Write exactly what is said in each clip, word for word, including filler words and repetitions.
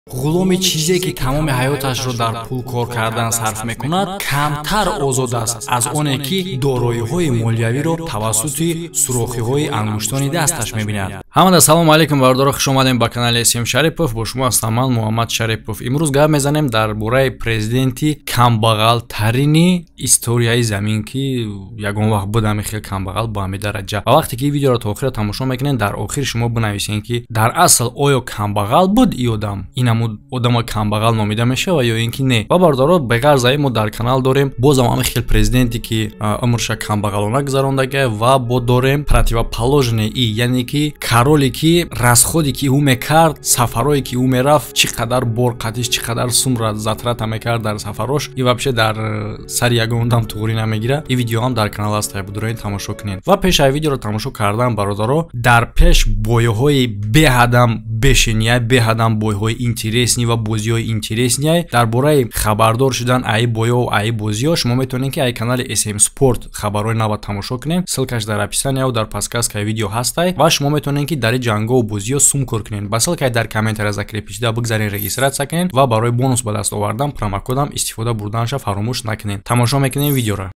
غلامی چیزی که تمام حیاتش را در پول کار کردن صرف میکند کمتر آزاد است از آنی که دارایی‌های مالیوی را توسط سوراخی‌های انگشتان دستش می‌بیند. همه سلام علیکم برادر، خوش اومدین به کانال اسیم شریپов. با شما هستم من محمد شریپов. امروز گپ میزنیم درباره پرزیدنتی کمبغل ترین استوریای زمین که یگان وقت بودم خیلی کمبغل با همین درجه. و وقتی که این ویدیو را تا آخر تماشا میکنین در آخر شما بنویسین که در اصل آیا کمبغل بود این آدم، اینم آدم کمبغل نامیده میشه و یا اینکه نه. و برادر به غرض ما در کانال داریم بازم هم خیلی پرزیدنتی که عمرش کمبغلانه گذرانده و با داریم противоположне ای، یعنی که کارولی که راسخودی که او میکرد، سفرهایی که او میرفت، چقدر برقتش چقدر سوم زطرت میکرد در سفراش، این вообще در سر یگان دم توری نمیگیره. این ویدیو هم در کانال است، بدون تماشا کنین. و پیش از ویدیو رو تماشا کردن برادرها در پیش بویهای به حدم بشینیه، به حدم بویهای اینترسنی و بازیهای اینترسنی درباره خبردار شدن ای بویا و ای بازی‌ها شما میتونین که ای کانال اسیم سپورت خبرهای نو تماشا کنین. سلکش در اپیسانی و در پادکست که ویدیو هسته و شما میتونین که در جنگا و بازی‌ها سوم کار کنین. بسل که در کامنت را ذکر پیچیده بگذارین، رجیسترات کنین و برای بونوس به دست آوردن پرومو استفاده بردنش فراموش نکنین. تماشا میکنین ویدیو را.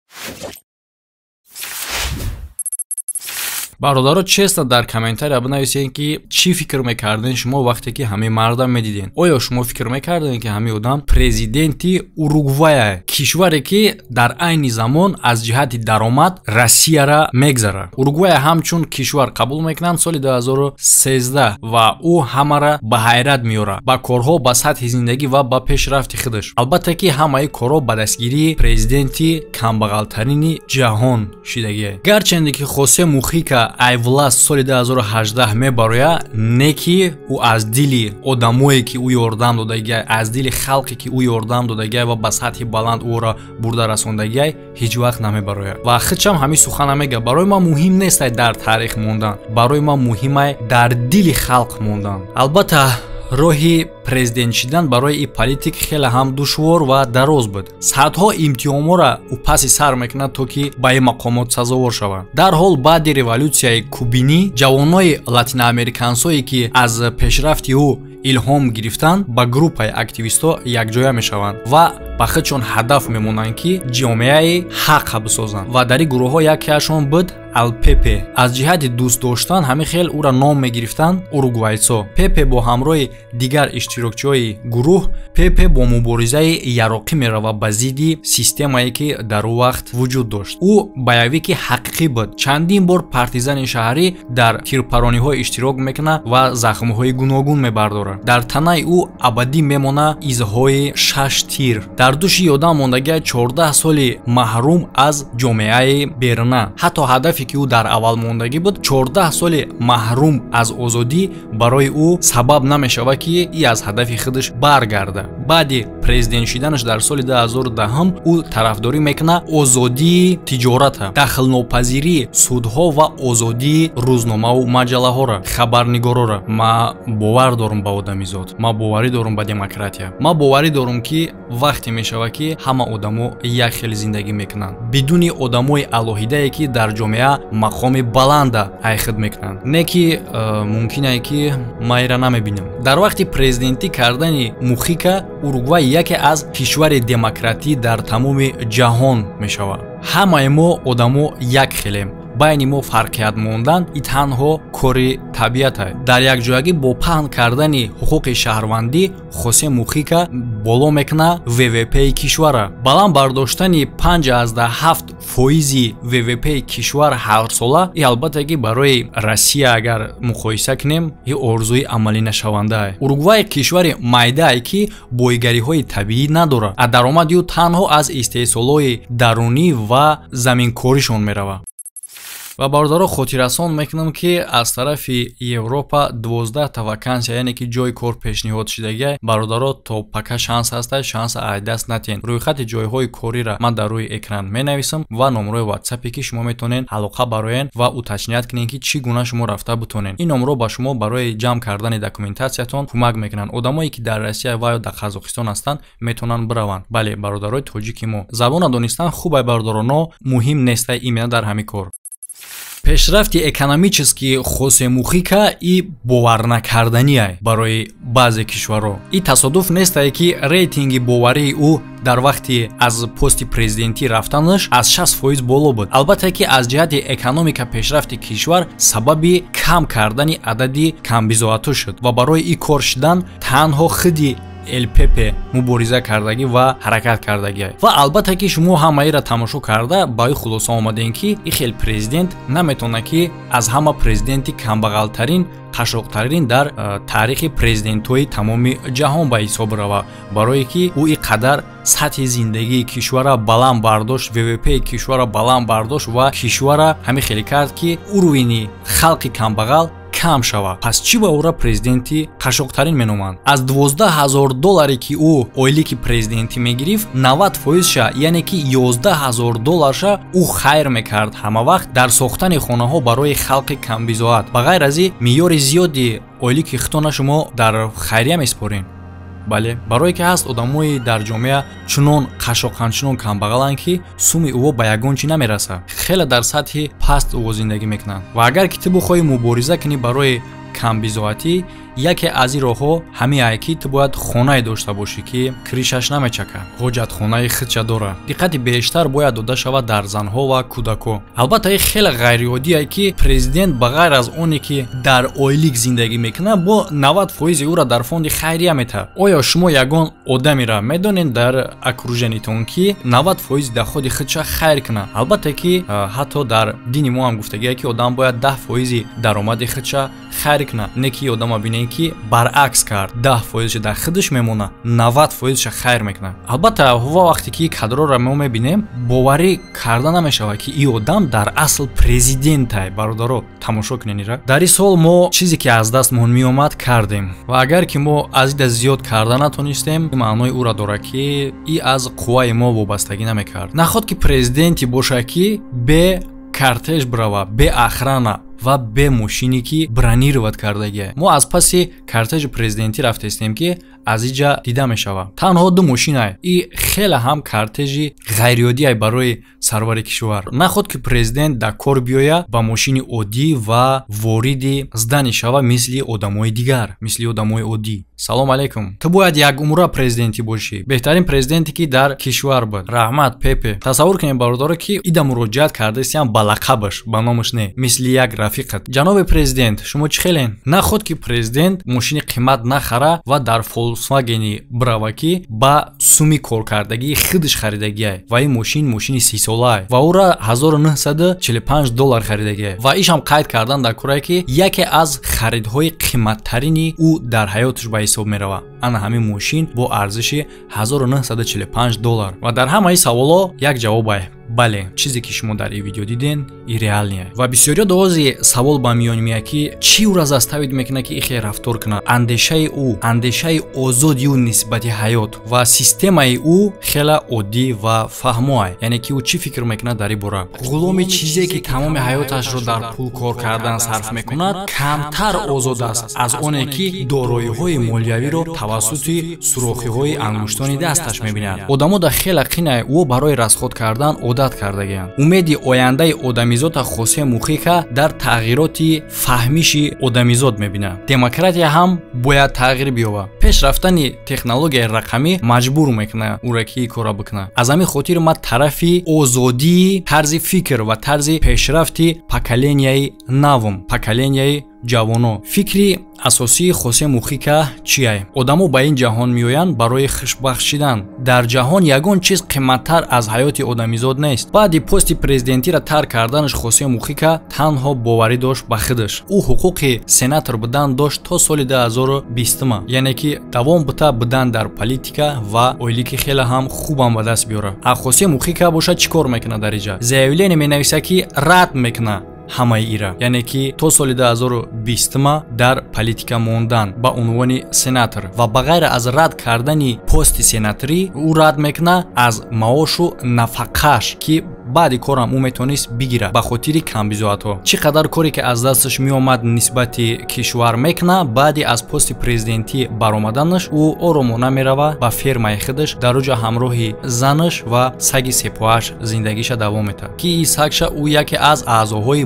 برادرها چیست در کامنت‌ها بنویسین که چی فکر میکردین شما وقتی که همه مردم میدیدین. آیا شما فکر میکردین که همه آدم پرزیدنتی اوروگوای، کشوری که در عین زمان از جهت درآمد روسیه را میگذره. اوروگوای همچون کشور قبول میکنن سال دو هزار و سیزده و او همه را به حیرت میاره با کارها، با سطح زندگی و با پیشرفت خودش. البته که همه کارها به دستگیری پرزیدنتی کمبغلترین جهان شدگیه. گرچند که خوسه موخیکا ای власт соли دو هزار و هجده мебароя не ки ӯ аз дили одамое ки ӯ ёрдам додагиай, аз дили халқе ки ӯ ёрдам додагиай ва ба сатҳи баланд ӯро бурда расондагиай ҳеҷ вақт намебарояд. ва хичам ҳамин сухан мега барои ман муҳим нестай дар таърих мондан, барои ман муҳимай дар дили халқ мондан. албатта роҳи президент шудан барои ин политик хеле ҳам душвор ва дароз буд. саъдҳо имтиҳонҳоро ӯ паси сар мекунад то ки ба ин мақомот сазовор шавад. дар ҳол баъди революсияи кубинӣ ҷавонои латиноамерикансое ки аз пешрафти ӯ илҳом гирифтанд ба группаи активистҳо якҷоя мешаванд ва ба худшон ҳадаф мемонанд ки ҷомеаи ҳаққа бисозанд. ва дар ин гурӯҳҳо якеашон буд ал пепе. аз ҷиҳати дӯст доштан ҳамин хел ӯро ном мегирифтанд уругвайцо. пепе бо ҳамроҳи дигар иштирокчиҳои гурӯҳ, пепе бо муборизаи яроқӣ мерава ба зидди системае ки дар ӯ вақт вуҷуд дошт. ӯ боевики ҳақиқӣ буд. чандин бор партизани шаҳрӣ дар тирпарониҳо иштирок мекунад ва захмҳои гуногун мебардорад. дар танаи ӯ абадӣ мемона изҳои шаш тир. дар души одам мондагиай чордаҳ соли маҳрум аз ҷомеаи беруна. ҳатто ҳадафи ки ӯ дар аввал мондагӣ буд, чордаҳ соли маҳрум аз озодӣ барои ӯ сабаб намешавад ки и аз ҳадафи худаш баргарда. баъди президент шуданаш дар соли ду ҳазору даҳум ӯ тарафдорӣ мекунад озодии тиҷората, дахлнопазирии судҳо ва озодии рӯзномаву маҷаллаҳоро, хабарнигорора. ман бовар дорам ба одамизод, ман боварӣ дорам ба демократия. ман боварӣ дорам ки вақте мешавад ки ҳама одамо як хел зиндагӣ мекунанд бидуни одамои алоҳидае ки дар ҷомеа мақоми баланда айхид мекунанд. не ки мумкинае ки майра намебинем. дар вақти президентӣ кардани мухика уругвай яке аз кишвари демократӣ дар тамоми ҷаҳон мешавад. ҳамаи мо одамо як хелем. байни мо фарқият мондан и танҳо кори табиат аст. дар якҷоягӣ бо паҳн кардани ҳуқуқи шаҳрвандӣ хосе мухика боло мекуна ввпи кишвара. баланд бардоштани панҷоздаҳ ҳафт фоизи ввпи кишвар ҳарсола и албатта ки барои россия агар муқоиса кунем и орзуи амалинашаванда аст. уругвай кишвари майдае ки бойгариҳои табиӣ надорад. а даромади ӯ танҳо аз истеҳсолҳои дарунӣ ва заминкоришон меравад. ва бародаро хотиррасон мекунам ки аз тарафи Европа дувоздаҳ та вакансия, яъне ки ҷои кор пешниҳод шудагиай. бародаро то пака шанс ҳаста, шанса аз даст натиҳен. рӯйхати ҷойҳои корира ман дар рӯи экран менависам ва номрои ватсапе ки шумо метонен алоқа бароен ва уточнят кунен ки чӣ гуна шумо рафта бутонен. ин номро ба шумо барои ҷамъ кардани документатсиятон кӯмак мекунанд. одамое ки дар Россия ва ё дар Қазоқистон ҳастанд метавонанд бираванд. бале бародарои тоҷики мо забона донистан хуб ай бародаро, но муҳим нестай имена дар ҳамин кор. пешрафти экономический Хосе Мухика и боварнакардания барои баъзе кишварҳо. И тасодуф нестае ки рейтинги боварии ӯ дар вақти аз пости президентӣ рафтанаш аз шаст фоиз боло буд. Албатта ки аз ҷиҳати экономика пешрафти кишвар сабаби кам кардани адади камбизоатҳо шуд ва барои ин кор шудан танҳо худи эл пи пи мубориза кардагӣ ва ҳаракат кардагӣ. Ва албатта ки шумо ҳамаиро тамошо карда ба ин хулоса омадем ки ин хел президент наметавонад ки аз ҳама президенти камбағалтарин қашоқтарин дар таърихи президентҳои тамоми ҷаҳон ба ҳисоб рава, барое ки ӯ ин қадар сатҳи зиндагии кишвара баланд бардошт, вэ вэ пи кишвара баланд бардошт ва кишвара ҳамин хеле кард ки урвини халқи камбағал кам шава. Пас чӣ ба ӯра президенти қашоқтарин меноманд? Аз дувоздаҳ ҳазор долларе ки ӯ ойлики президентӣ мегирифт, навад фоизша яъне ки ёздаҳ ҳазор долларша ӯ хайр мекард ҳама вақт дар сохтани хонаҳо барои халқи камбизоат. Ба ғайр аз ин меъёри зиёди ойлики хитона шумо дар хайрия месупорен. бале барое ки ҳаст одамои дар ҷомеа чунон қашоқанд, чунон камбағаланд ки суми ӯҳо ба ягон чӣ намераса, хеле дар сатҳи паст ӯҳо зиндагӣ мекунанд. Ва агар ки ту бихоҳӣ мубориза кунӣ барои камбизоатӣ, яке аз ин роҳҳо ҳамин ки ту бояд хонае дошта бошӣ ки кришаш намечака, ҳоҷатхонаи худша дора. диққати бештар бояд дода шавад дар занҳо ва кӯдакҳо. албатта ин хеле ғайриоддие ки президент ба ғайр аз оне ки дар ойлик зиндагӣ мекунад, бо навад фоизи ӯра дар фонди хайрия метавад. оё шумо ягон одамеро медонед дар окруженитон ки навад фоизи доходи худша хайр кунад? албатта ки ҳатто дар дини мо ҳам гуфтагиа ки одам бояд даҳ фоизи даромади худша хайр кунад, не ки одама бинед ки баръакс кард, даҳ фоизша дар худаш мемона, навад фоизша хайр мекунад. албатта ҳува вақте ки кадроро мо мебинем, боварӣ карда намешавад ки ин одам дар асл президентай. бародаро тамошо куненира. дар ин сол мо чизе ки аз дастмон меомад кардем ва агар ки мо аз ида зиёд карда натонистем, маънои ӯра дорад ки ин аз қувваи мо вобастагӣ намекард. наход ки президенте бошад ки бе кортеж брава, бе охрана ва бе мошине ки бронировать кардагиа. мо аз паси кортежи президентӣ рафтаистем ки аз инҷа дида мешавад танҳо ду мошинае. ин хеле ҳам кортежи ғайриоддие барои сарвари кишвар. наход ки президент дар кор биёяд ба мошини оддӣ ва вориди здани шава мисли одамои дигар, мисли одамои оддӣ. салом алейкум. ту бояд як умра президентӣ бошӣ, беҳтарин президенте ки дар кишвар буд. раҳмат пепе. тасаввур кунед бародаро ки ида муроҷиат кардастиам ба лақабаш, ба номаш не, мисли як рафиқат. ҷаноби президент, шумо чӣ хелен? наход ки президент мошини қимат нахара ва дар Volkswagen брава ки ба суми коркардагии худаш харидагиа ва ин мошин мошини си солае ва ӯра ҳазору нӯҳсаду чилу панҷ доллар харидагиа ва ишам қайд кардан дар курае ки яке аз харидҳои қиматтарини ӯ дар ҳаёташ ба ҳисоб мерава. ана ҳамин мошин бо арзиши ҳазору нӯҳсаду чилу панҷ доллар. ва дар ҳамаи саволо як ҷавобае. бале, чизе ки шумо дар ин видео диден ин реалния. ва бисёриё доози савол ба миён меяд ки чӣ ӯра заставид мекунад ки ихе рафтор кунад? андешаи ӯ, андешаи озоди ӯ нисбати ҳаёт ва системаи ӯ хеле оддӣ ва фаҳмоае, яъне ки ӯ чӣ фикр мекунад дар ин бора. ғуломи чизе ки тамоми ҳаёташро дар пул кор кардан сарф мекунад камтар озод аст аз оне ки дороиҳои молиявиро тавассути сурохиҳои ангуштони дасташ мебинад. одамо дар хеле қинае ӯ барои расход кардан одат кардагианд. умеди ояндаи одамизода Хосе Мухика дар тағйироти фаҳмиши одамизод мебинад. демократия ҳам бояд тағйир биёбад. пеш рафтани технологияи рақамӣ маҷбур мекунад ӯра ки кора бикунад. аз ҳамин хотир ма тарафи озодии тарзи фикр ва тарзи пешрафти поколенияи навм, поколенияи ҷавоно. фикри асосии Хосе Мухика чие? одамо ба ин ҷаҳон меоянд барои хушбахт шудан. дар ҷаҳон ягон чиз қиматтар аз ҳаёти одамизод нест. баъди пости президентиро тарк карданаш Хосе Мухика танҳо боварӣ дошт ба худаш. ӯ ҳуқуқи сенатор будан дошт то соли ду ҳазору бистум, яъне ки давом бута будан дар политика ва ойлики хеле ҳам хубам ба даст биёра. а Хосе Мухика бошад чӣ кор мекунад дар инҷа? заявление менависа ки рад мекунад ҳамаи ира, яъне ки то соли ду ҳазору бистум дар политика мондан ба унвони сенатор ва ба ғайр аз рад кардани пости сенаторӣ ӯ рад мекунад аз маошу нафақаш ки баъди корам ӯ метавонист бигира ба хотири камбизоатҳо. чӣ қадар коре ки аз дасташ меомад нисбати кишвар мекунад, баъди аз пости президентӣ баромаданаш ӯ оромона мерава ба фермаи худаш, дар оҷа ҳамроҳи занаш ва саги сепоҳаш зиндагиша давом метавад ки ин сагша ӯ яке аз аъзоҳои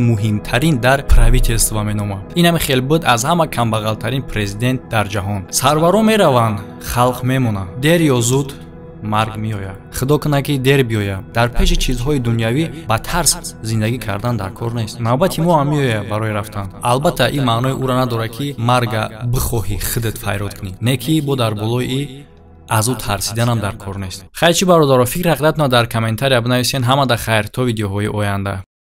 муҳимтарин дар правительства меномад. ин ҳам хел буд аз ҳама камбағалтарин президент дар ҷаҳон. Сарваро мераванд, халқ мемонад. Дер ё зуд марг меояд. Худо кунад ки дер биёяд. Дар пеши чизҳои дунявӣ ба тарс зиндагӣ кардан дар кор нест. навбати мо ҳам меояд барои рафтан. албатта ин маънои ӯро надорад ки марга бихоҳӣ худат файрод кунӣ. Не ки бо дар болои аз ӯ тарсиданам дар кор нест. Хайр чи бародаро, фикр ақидатно дар комментария бинависен. Ҳамада хайр то видеоҳои оянда.